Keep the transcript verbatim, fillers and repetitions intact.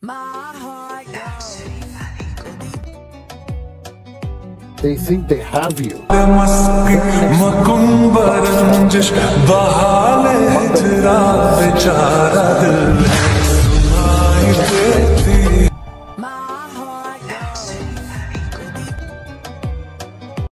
They think they have you. बहा ले तेरा बेचारा दिल है।